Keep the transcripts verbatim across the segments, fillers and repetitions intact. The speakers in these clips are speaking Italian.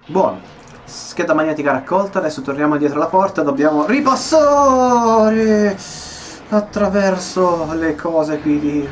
Buono. Scheda magnetica raccolta, adesso torniamo dietro la porta, dobbiamo ripassare attraverso le cose qui di...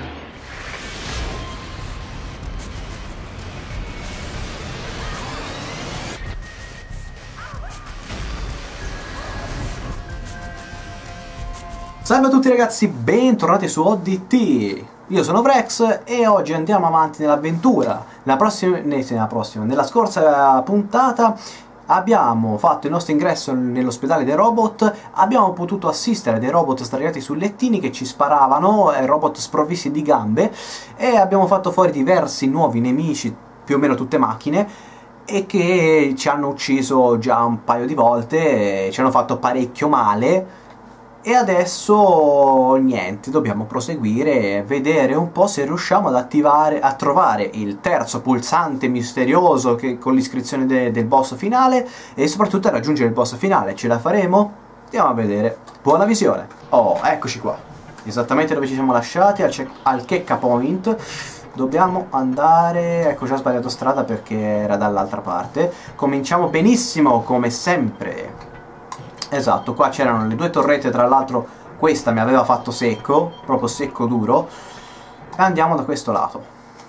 Salve a tutti ragazzi, bentornati su O D T. Io sono Vrex e oggi andiamo avanti nell'avventura. Nella prossima, nella prossima, nella scorsa puntata abbiamo fatto il nostro ingresso nell'ospedale dei robot, abbiamo potuto assistere a dei robot strariati su lettini che ci sparavano, robot sprovvisti di gambe, e abbiamo fatto fuori diversi nuovi nemici, più o meno tutte macchine, e che ci hanno ucciso già un paio di volte, ci hanno fatto parecchio male. E adesso niente, dobbiamo proseguire e vedere un po' se riusciamo ad attivare, a trovare il terzo pulsante misterioso che, con l'iscrizione de, del boss finale, e soprattutto a raggiungere il boss finale. Ce la faremo? Andiamo a vedere. Buona visione! Oh, eccoci qua, esattamente dove ci siamo lasciati, al, al Checka Point. Dobbiamo andare... ecco, già ho sbagliato strada perché era dall'altra parte. Cominciamo benissimo, come sempre. Esatto, qua c'erano le due torrette, tra l'altro questa mi aveva fatto secco, proprio secco duro. E andiamo da questo lato.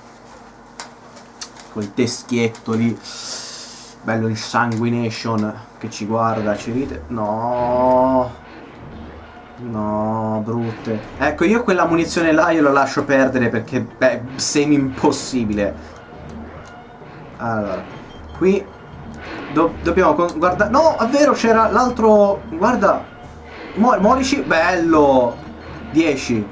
Quel teschietto lì, bello il sanguination, che ci guarda, ci ride. No, no, brutte. Ecco, io quella munizione là io la lascio perdere perché, beh, semi impossibile. Allora, qui... Do dobbiamo guardare... no, è vero, c'era l'altro... guarda... Mo Morici... bello! dieci.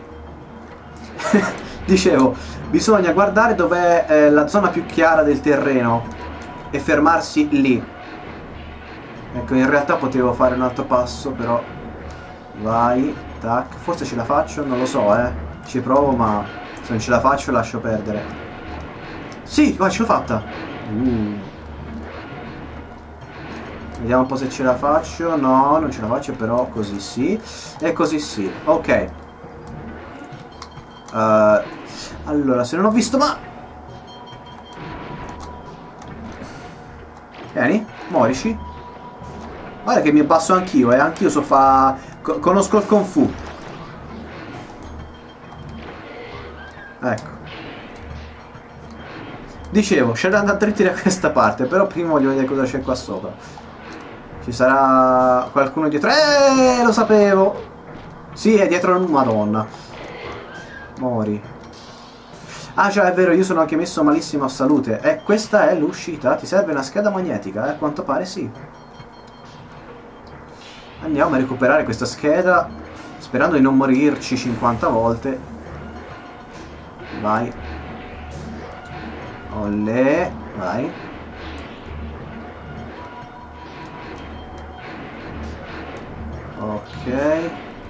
Dicevo, bisogna guardare dov'è eh, la zona più chiara del terreno e fermarsi lì. Ecco, in realtà potevo fare un altro passo, però... vai, tac... forse ce la faccio, non lo so, eh. Ci provo, ma se non ce la faccio lascio perdere. Sì, guarda, ce l'ho fatta! Uh... Vediamo un po' se ce la faccio. No, non ce la faccio, però così sì. E così sì. Ok. Uh, allora, se non ho visto ma... Vieni, morici. Guarda che mi abbasso anch'io, eh. Anch'io so fa... Co conosco il Kung Fu. Ecco. Dicevo, c'è da andare dritti da questa parte, però prima voglio vedere cosa c'è qua sopra. Ci sarà qualcuno dietro. Eh, lo sapevo. Sì, è dietro. Madonna. Mori. Ah già, è vero, io sono anche messo malissimo a salute. E eh, questa è l'uscita. Ti serve una scheda magnetica? Eh, a quanto pare sì. Andiamo a recuperare questa scheda, sperando di non morirci cinquanta volte. Vai. Olè. Vai. Ok.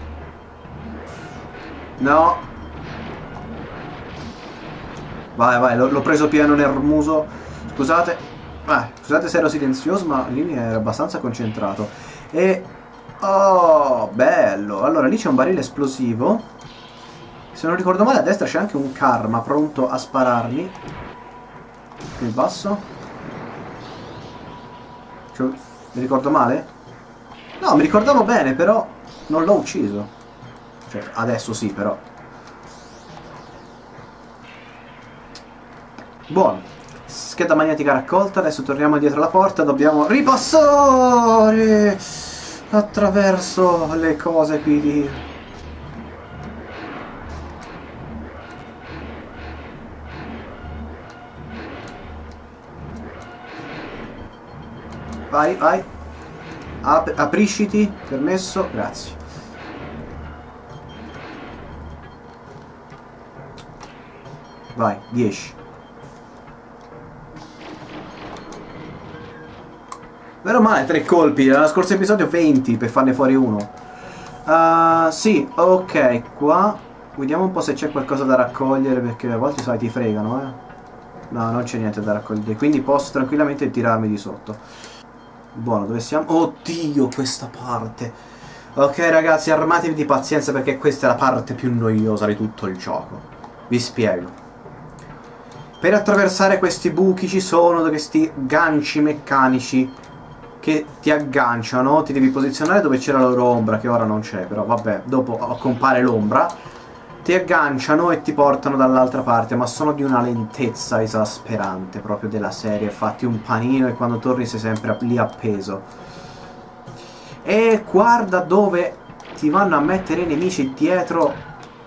No. Vai, vai, l'ho preso pieno nel muso. Scusate. Eh, scusate se ero silenzioso, ma lì mi ero abbastanza concentrato. E... oh, bello. Allora, lì c'è un barile esplosivo. Se non ricordo male, a destra c'è anche un karma pronto a spararmi. Qui in basso. Cioè, mi ricordo male? No, mi ricordavo bene, però non l'ho ucciso. Cioè, adesso sì, però. Buono. Scheda magnetica raccolta, adesso torniamo dietro la porta, dobbiamo ripassare attraverso le cose qui di... vai, vai. Ap aprisciti, permesso, grazie. Vai, dieci. Vero male, tre colpi, nello scorso episodio venti per farne fuori uno. Uh, sì, ok, qua vediamo un po' se c'è qualcosa da raccogliere, perché a volte sai ti fregano, eh. No, non c'è niente da raccogliere, quindi posso tranquillamente tirarmi di sotto. Buono, dove siamo? Oddio, questa parte. Ok ragazzi, armatevi di pazienza perché questa è la parte più noiosa di tutto il gioco. Vi spiego. Per attraversare questi buchi ci sono questi ganci meccanici che ti agganciano, ti devi posizionare dove c'era la loro ombra, che ora non c'è, però vabbè, dopo compare l'ombra, ti agganciano e ti portano dall'altra parte, ma sono di una lentezza esasperante, proprio della serie, fatti un panino e quando torni sei sempre lì appeso. E guarda dove ti vanno a mettere i nemici dietro.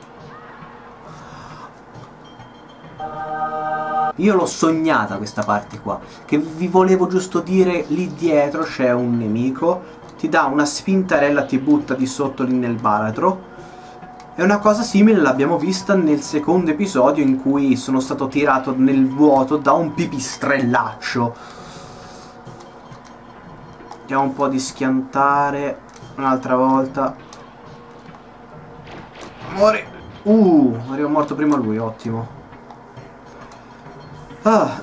Io l'ho sognata questa parte qua, che vi volevo giusto dire, lì dietro c'è un nemico, ti dà una spintarella, ti butta di sotto lì nel baratro. E una cosa simile l'abbiamo vista nel secondo episodio in cui sono stato tirato nel vuoto da un pipistrellaccio. Vediamo un po' di schiantare un'altra volta. Muori! Uh, arrivo morto prima lui, ottimo. Ah.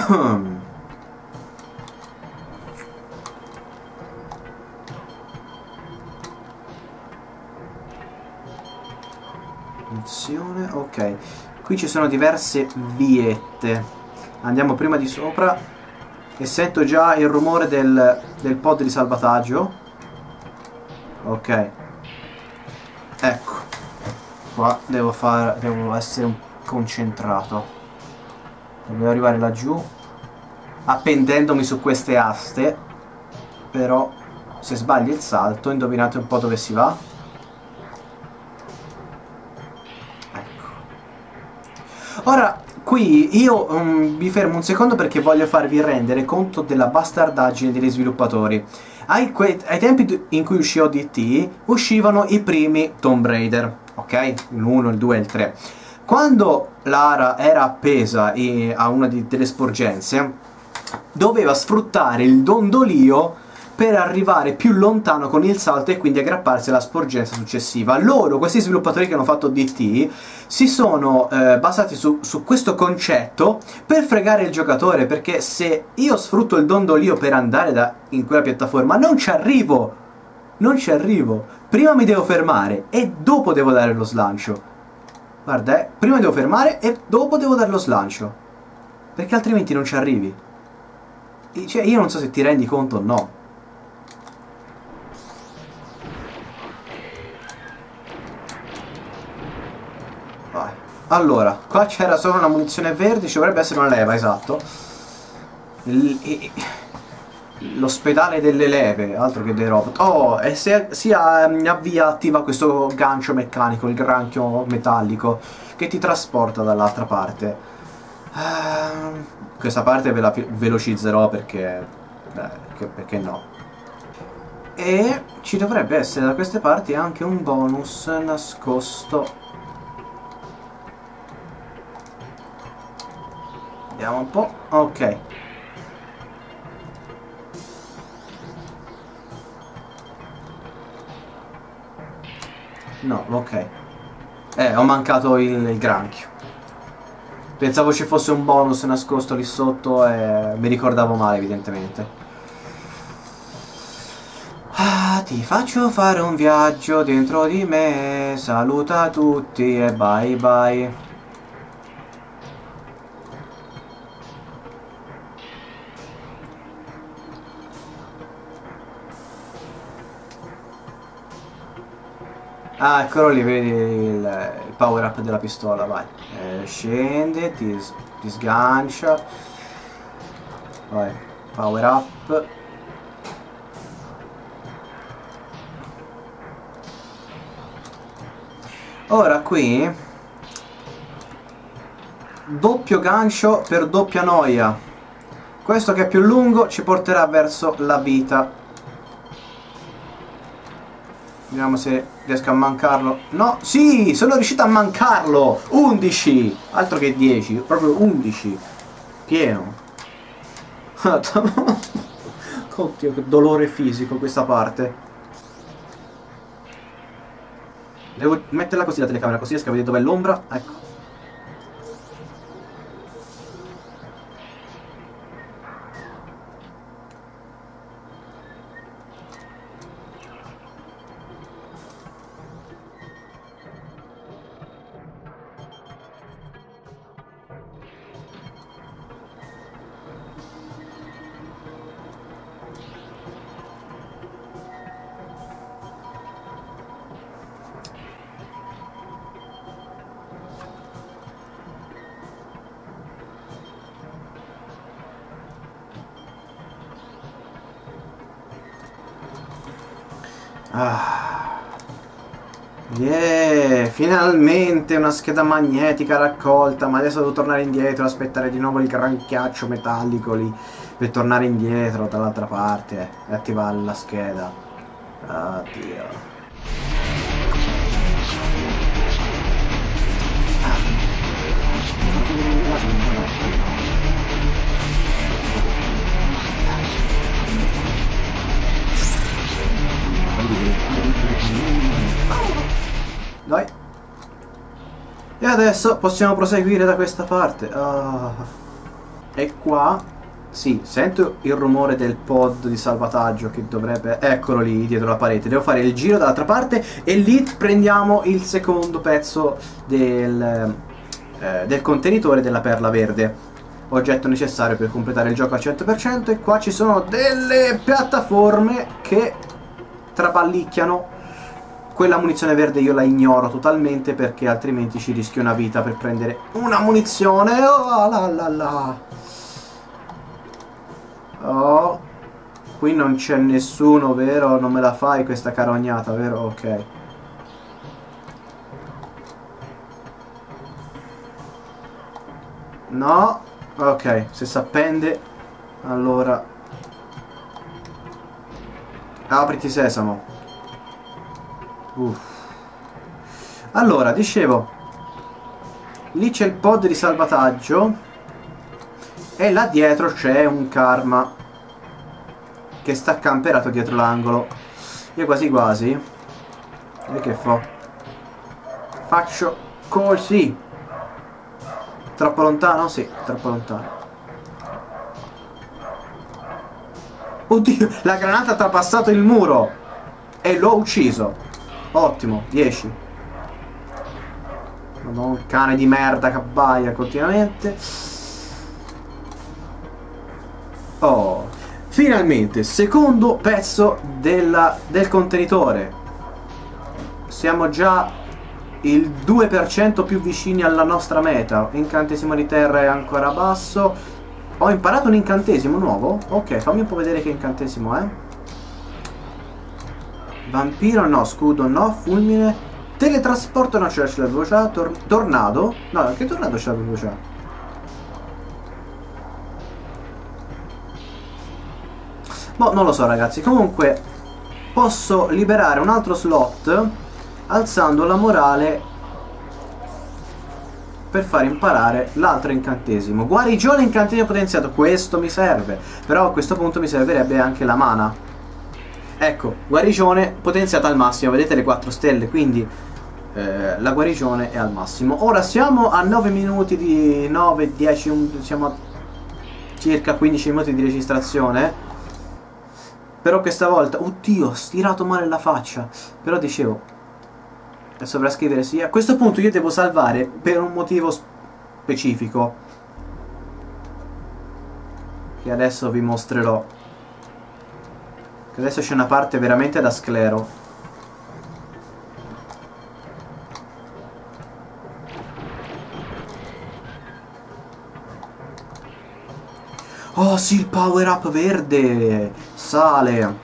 Funzione, ok. Qui ci sono diverse viette. Andiamo prima di sopra e sento già il rumore del, del pod di salvataggio. Ok. Ecco. Qua devo fare, devo essere concentrato. Devo arrivare laggiù appendendomi su queste aste. Però se sbagli il salto, indovinate un po' dove si va. Ecco. Ora qui io um, vi fermo un secondo perché voglio farvi rendere conto della bastardaggine degli sviluppatori. Ai, ai tempi in cui uscì O D T uscivano i primi Tomb Raider, ok? L'uno, il due e il tre. Quando Lara era appesa a una di, delle sporgenze, doveva sfruttare il dondolio per arrivare più lontano con il salto e quindi aggrapparsi alla sporgenza successiva. Loro, questi sviluppatori che hanno fatto D T, si sono eh, basati su, su questo concetto per fregare il giocatore, perché se io sfrutto il dondolio per andare da, in quella piattaforma, non ci arrivo! Non ci arrivo! Prima mi devo fermare e dopo devo dare lo slancio. Guarda, eh, prima devo fermare e dopo devo dare lo slancio. Perché altrimenti non ci arrivi. E, cioè, io non so se ti rendi conto o no. Vai. Allora, qua c'era solo una munizione verde, ci dovrebbe essere una leva, esatto. L'ospedale delle leve, altro che dei robot. Oh, e se si avvia, attiva questo gancio meccanico, il granchio metallico, che ti trasporta dall'altra parte. Uh, questa parte ve la velocizzerò perché, beh, perché no. E ci dovrebbe essere da queste parti anche un bonus nascosto. Vediamo un po'. Ok. No, ok. Eh, ho mancato il, il granchio. Pensavo ci fosse un bonus nascosto lì sotto e mi ricordavo male, evidentemente. Ah, ti faccio fare un viaggio dentro di me. Saluta tutti e bye bye. Ah, eccolo lì, vedi il, il power up della pistola, vai. Eh, scende, ti, ti sgancia. Vai, power up. Ora qui doppio gancio per doppia noia. Questo che è più lungo ci porterà verso la vita. Vediamo se riesco a mancarlo. No, sì, sono riuscito a mancarlo. undici, altro che dieci, proprio undici. Pieno. Oddio, che dolore fisico questa parte. Devo metterla così la telecamera, così riesco a vedere dov'è l'ombra. Ecco. Ah. Yeah, finalmente una scheda magnetica raccolta, ma adesso devo tornare indietro, aspettare di nuovo il granchiaccio metallico lì per tornare indietro dall'altra parte e attivare la scheda. Oddio. Dai. E adesso possiamo proseguire da questa parte. Ah. E qua, sì, sento il rumore del pod di salvataggio che dovrebbe... Eccolo lì, dietro la parete. Devo fare il giro dall'altra parte e lì prendiamo il secondo pezzo del, eh, del contenitore della perla verde. Oggetto necessario per completare il gioco al cento per cento. E qua ci sono delle piattaforme che traballicchiano. Quella munizione verde io la ignoro totalmente perché altrimenti ci rischio una vita per prendere una munizione. Oh la la la. Oh, qui non c'è nessuno, vero? Non me la fai questa carognata, vero? Ok. No. Ok, se s'appende allora apriti sesamo. Uff. Allora, dicevo, lì c'è il pod di salvataggio e là dietro c'è un karma che sta camperato dietro l'angolo. Io quasi quasi e che fa? Faccio così. Troppo lontano? Sì, troppo lontano. Oddio, la granata ha trapassato il muro e l'ho ucciso. Ottimo, dieci. Madonna, cane di merda che abbaia continuamente. Oh, finalmente, secondo pezzo della, del contenitore. Siamo già il due per cento più vicini alla nostra meta. Incantesimo di terra è ancora basso. Ho imparato un incantesimo nuovo? Ok, fammi un po' vedere che incantesimo è. Vampiro no, scudo no, fulmine, teletrasporto no, c'è la velocità, tor tornado, no, anche tornado c'è la velocità. Boh, non lo so ragazzi, comunque posso liberare un altro slot alzando la morale per far imparare l'altro incantesimo. Guarigione incantesimo potenziato, questo mi serve, però a questo punto mi servirebbe anche la mana. Ecco, guarigione potenziata al massimo, vedete le quattro stelle, quindi eh, la guarigione è al massimo. Ora siamo a nove minuti di nove, dieci, undici, siamo a circa quindici minuti di registrazione. Però questa volta, oddio, ho stirato male la faccia. Però dicevo, è sovrascrivere sì. A questo punto io devo salvare per un motivo specifico, che adesso vi mostrerò. Adesso c'è una parte veramente da sclero. Oh sì, il power up verde sale.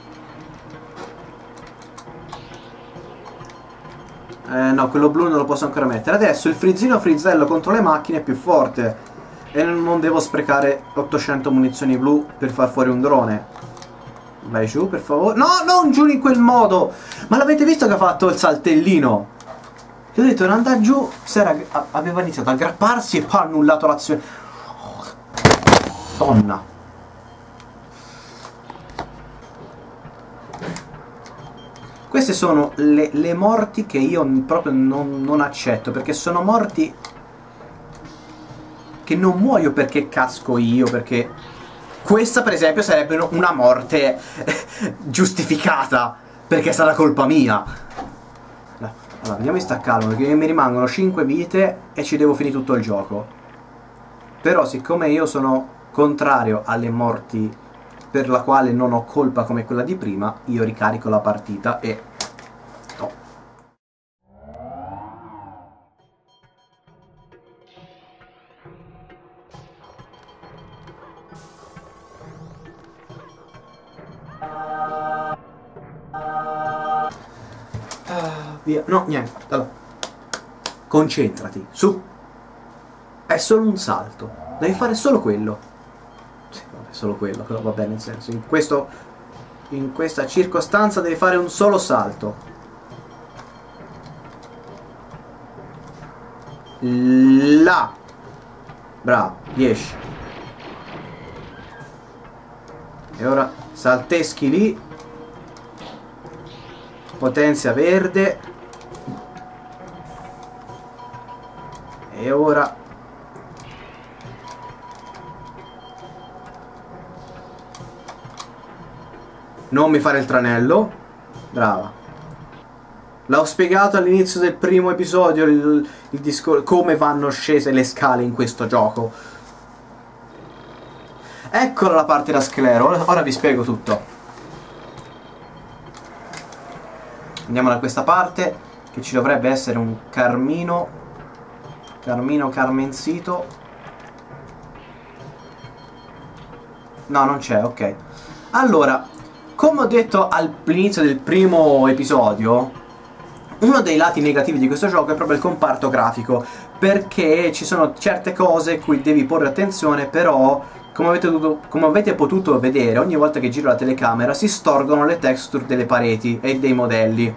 Eh no, quello blu non lo posso ancora mettere. Adesso il frizzino frizzello contro le macchine è più forte e non devo sprecare ottocento munizioni blu per far fuori un drone. Vai giù, per favore. No, non giù in quel modo. Ma l'avete visto che ha fatto il saltellino? Ti ho detto di andare giù. Se era, aveva iniziato a aggrapparsi e poi ha annullato l'azione. Donna. Queste sono le, le morti che io proprio non, non accetto, perché sono morti che non muoio perché casco io, perché questa per esempio sarebbe una morte giustificata, perché sarà colpa mia. Allora, vediamo di sta calmo, perché mi rimangono cinque vite e ci devo finire tutto il gioco. Però siccome io sono contrario alle morti per la quale non ho colpa come quella di prima, io ricarico la partita e... no. via. No, niente. Allora, concentrati, su. È solo un salto. Devi fare solo quello. Sì, vabbè, solo quello, però va bene, nel senso, in questo, in questa circostanza devi fare un solo salto. Là. Bravo, riesci. E ora salteschi lì. Potenzia verde. E ora non mi fare il tranello. Brava. L'ho spiegato all'inizio del primo episodio il, il discorso, come vanno scese le scale in questo gioco. Eccola la parte da sclero. Ora, ora vi spiego tutto. Andiamo da questa parte, che ci dovrebbe essere un carmino. Carmino carmenzito. No, non c'è, ok. Allora, come ho detto all'inizio del primo episodio, uno dei lati negativi di questo gioco è proprio il comparto grafico, perché ci sono certe cose cui devi porre attenzione, però come avete, dovuto, come avete potuto vedere, ogni volta che giro la telecamera si storgono le texture delle pareti e dei modelli.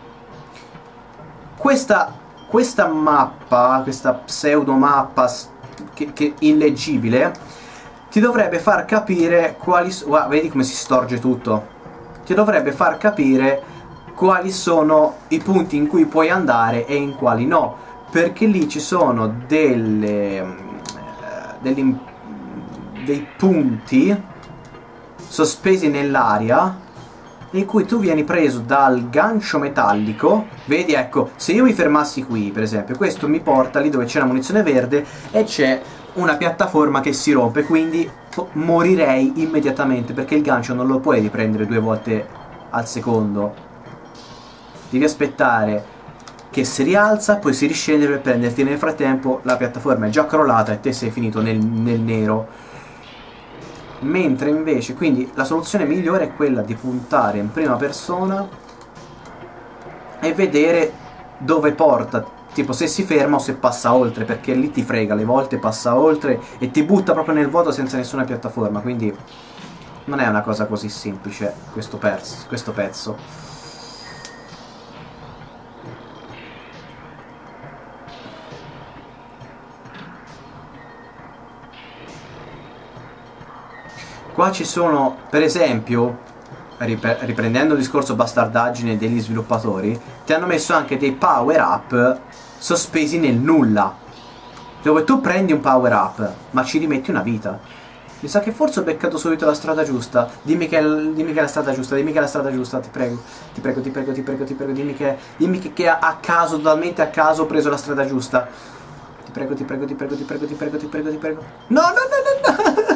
Questa, questa mappa, questa pseudo mappa che, che illeggibile, ti dovrebbe far capire quali... Guarda, vedi come si storge tutto? Ti dovrebbe far capire quali sono i punti in cui puoi andare e in quali no, perché lì ci sono delle, degli, dei punti sospesi nell'aria in cui tu vieni preso dal gancio metallico. Vedi, ecco, se io mi fermassi qui, per esempio, questo mi porta lì dove c'è la munizione verde e c'è una piattaforma che si rompe, quindi morirei immediatamente, perché il gancio non lo puoi riprendere due volte al secondo. Devi aspettare che si rialza, poi si riscende per prenderti. Nel frattempo la piattaforma è già crollata e te sei finito nel, nel nero. Mentre invece, quindi la soluzione migliore è quella di puntare in prima persona e vedere dove porta, tipo se si ferma o se passa oltre, perché lì ti frega, le volte passa oltre e ti butta proprio nel vuoto senza nessuna piattaforma, quindi non è una cosa così semplice questo, pezzo, questo pezzo. Qua ci sono, per esempio, riprendendo il discorso bastardaggine degli sviluppatori, ti hanno messo anche dei power up sospesi nel nulla, dove tu prendi un power up ma ci rimetti una vita. Mi sa che forse ho beccato subito la strada giusta. Dimmi che è, dimmi che è la strada giusta, dimmi che è la strada giusta, ti prego, ti prego, ti prego, ti prego, ti prego, dimmi che, dimmi che, che a caso, totalmente a caso ho preso la strada giusta. Ti prego, ti prego, ti prego, ti prego, ti prego, ti prego, ti prego. No, no, no, no, no.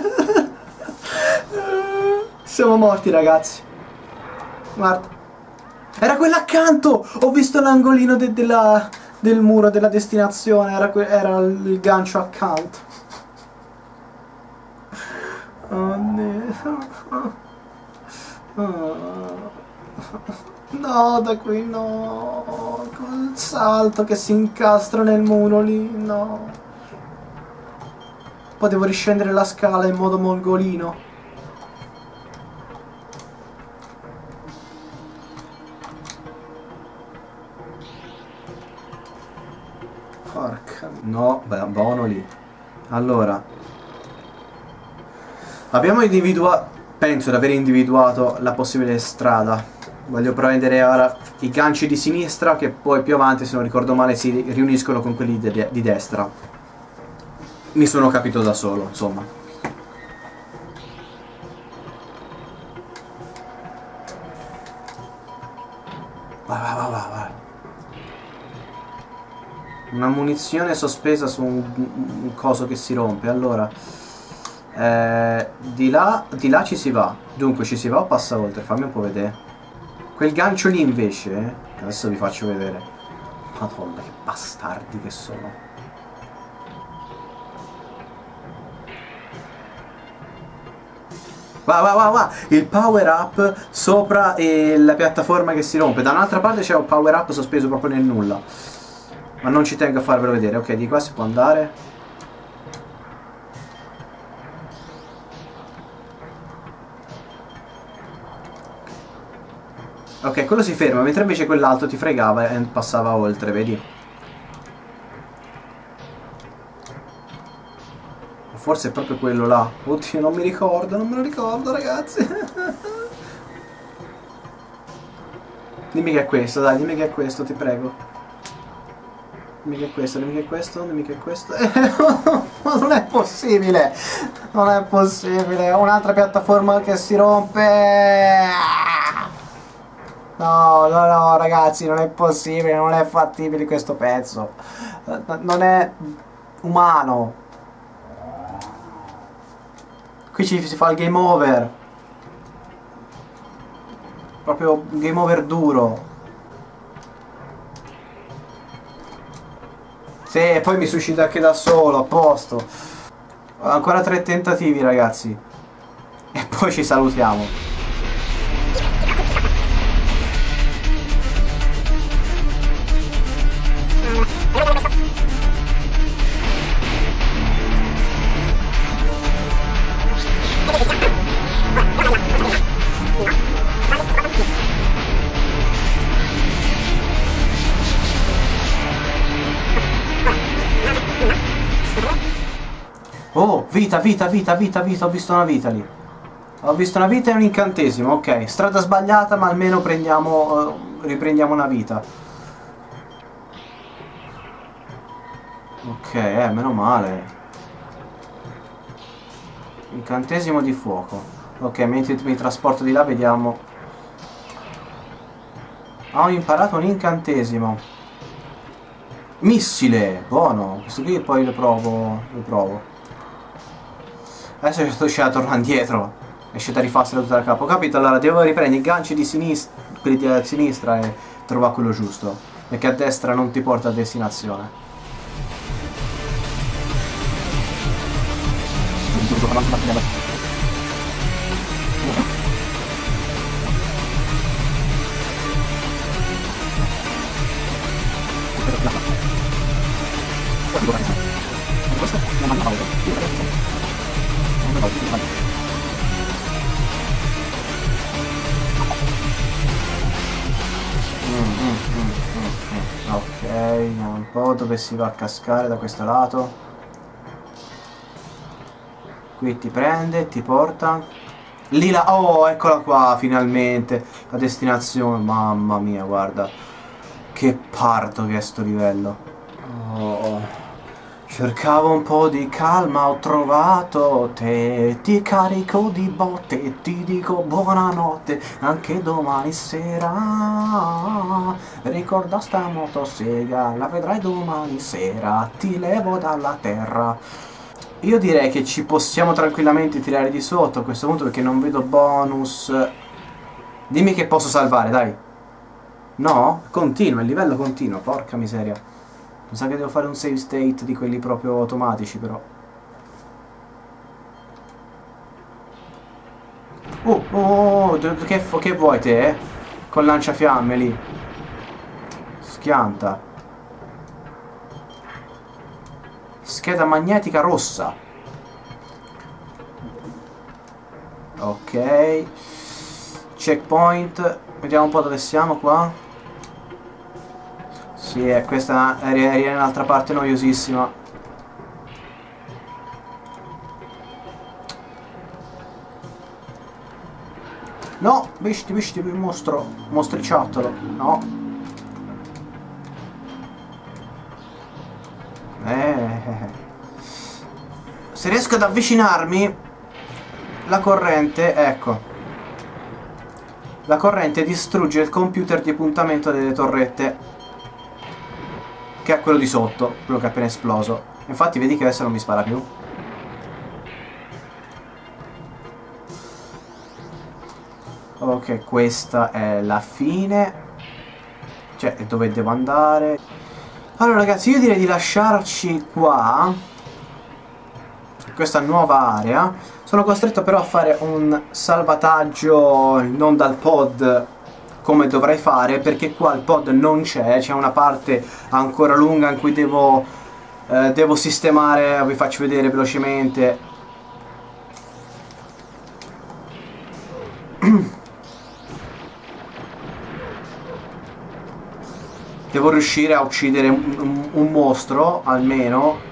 Siamo morti, ragazzi. Guarda, era quella accanto. Ho visto l'angolino de della, del muro della destinazione. Era, era il gancio accanto. Oh no. No, da qui no. Col salto che si incastra nel muro lì. No. Potevo riscendere la scala in modo mongolino. Porca... No, beh, buono lì. Allora, abbiamo individuato... Penso di aver individuato la possibile strada. Voglio prendere ora i ganci di sinistra, che poi più avanti, se non ricordo male, si riuniscono con quelli di, de di destra. Mi sono capito da solo, insomma. Vai, vai, vai, vai, vai. Una munizione sospesa su un, un coso che si rompe. Allora, eh, di là, di là ci si va. Dunque ci si va o passa oltre? Fammi un po' vedere. Quel gancio lì invece, adesso vi faccio vedere. Madonna, che bastardi che sono. Va, va, va, va! Il power up sopra e la piattaforma che si rompe. Da un'altra parte c'è un power up sospeso proprio nel nulla. Ma non ci tengo a farvelo vedere. Ok, di qua si può andare. Ok, quello si ferma, mentre invece quell'altro ti fregava e passava oltre, vedi? Forse è proprio quello là. Oddio, non mi ricordo, non me lo ricordo, ragazzi. Dimmi che è questo, dai, dimmi che è questo, ti prego. Dimmi che è questo, dimmi che è questo, dimmi che è questo. Ma non è possibile! Non è possibile! Un'altra piattaforma che si rompe! No, no, no, ragazzi, non è possibile, non è fattibile questo pezzo. Non è umano. Qui ci si fa il game over. Proprio game over duro. Sì, e poi mi suscita anche da solo, a posto. Ancora tre tentativi, ragazzi. E poi ci salutiamo. Oh, vita, vita, vita, vita, vita, ho visto una vita lì. Ho visto una vita e un incantesimo, ok. Strada sbagliata, ma almeno prendiamo, uh, riprendiamo una vita. Ok, eh, meno male. Incantesimo di fuoco. Ok, mentre mi trasporto di là vediamo. Ho imparato un incantesimo. Missile, buono. Questo qui poi lo provo, lo provo. Adesso sto uscendo a tornare indietro. Esce da rifarsela tutta da capo. Capito? Allora devo riprendere i ganci di sinistra, quelli di sinistra e trovare quello giusto. Perché a destra non ti porta a destinazione. Ok, vediamo un po' dove si va a cascare da questo lato. Qui ti prende, ti porta. Lì là, oh, eccola qua, finalmente. La destinazione, mamma mia, guarda. Che parto che è sto livello. Oh. Cercavo un po' di calma, ho trovato te. Ti carico di botte e ti dico buonanotte. Anche domani sera. Ricorda sta motosega, la vedrai domani sera. Ti levo dalla terra. Io direi che ci possiamo tranquillamente tirare di sotto a questo punto perché non vedo bonus. Dimmi che posso salvare, dai. No? Continua, il livello continua, porca miseria. Mi sa che devo fare un save state di quelli proprio automatici, però. Oh, oh, oh, che, che vuoi te, eh? Con lanciafiamme lì. Schianta. Scheda magnetica rossa. Ok. Checkpoint. Vediamo un po' dove siamo qua. Sì, eh, questa è in un'altra parte noiosissima. No, visti, visti, mostro, mostriciattolo, no. Eh. Se riesco ad avvicinarmi, la corrente, ecco. La corrente distrugge il computer di puntamento delle torrette. Che è quello di sotto, quello che è appena esploso. Infatti vedi che adesso non mi spara più. Ok, questa è la fine. Cioè, dove devo andare. Allora ragazzi, io direi di lasciarci qua questa nuova area. Sono costretto però a fare un salvataggio non dal pod come dovrei fare, perché qua il pod non c'è, c'è una parte ancora lunga in cui devo, eh, devo sistemare, vi faccio vedere velocemente. Devo riuscire a uccidere un, un, un mostro, almeno.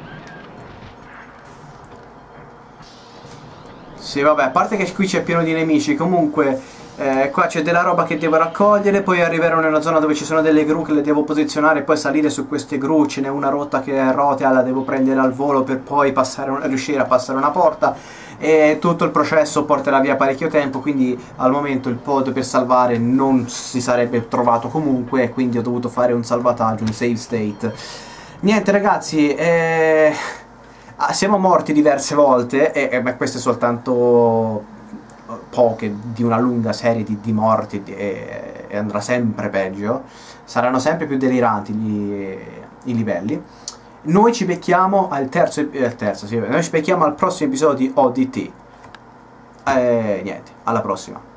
Sì, vabbè, a parte che qui c'è pieno di nemici, comunque eh, qua c'è della roba che devo raccogliere, poi arriverò nella zona dove ci sono delle gru che le devo posizionare, poi salire su queste gru, ce n'è una rotta che è rotea, la devo prendere al volo per poi passare, riuscire a passare una porta, e tutto il processo porterà via parecchio tempo, quindi al momento il pod per salvare non si sarebbe trovato comunque, e quindi ho dovuto fare un salvataggio, un save state. Niente ragazzi, eh... siamo morti diverse volte, e, e beh, queste soltanto poche di una lunga serie di, di morti, e, e andrà sempre peggio, saranno sempre più deliranti gli, i livelli. Noi ci becchiamo al terzo, eh, terzo sì, noi ci becchiamo al prossimo episodio di O D T. E niente, alla prossima.